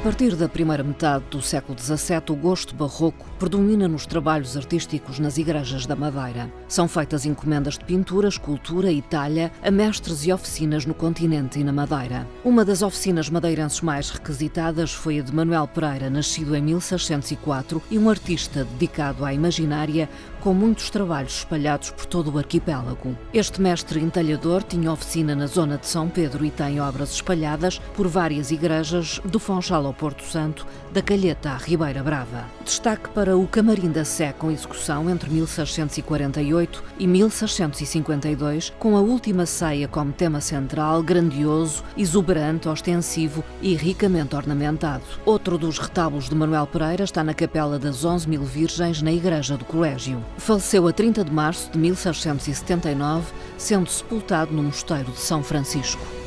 partir da primeira metade do século XVII, o gosto barroco predomina nos trabalhos artísticos nas igrejas da Madeira. São feitas encomendas de pintura, escultura e talha a mestres e oficinas no continente e na Madeira. Uma das oficinas madeirenses mais requisitadas foi a de Manuel Pereira, nascido em 1604 e um artista dedicado à imaginária, com muitos trabalhos espalhados por todo o arquipélago. Este mestre entalhador tinha oficina na zona de São Pedro e tem obras espalhadas por várias igrejas, do Funchal ao Porto Santo, da Calheta à Ribeira Brava. Destaque para o Camarim da Sé, com execução entre 1648 e 1652, com a Última Ceia como tema central, grandioso, exuberante, ostensivo e ricamente ornamentado. Outro dos retábulos de Manuel Pereira está na Capela das 11.000 Virgens, na Igreja do Colégio. Faleceu a 30 de março de 1679, sendo sepultado no Mosteiro de São Francisco.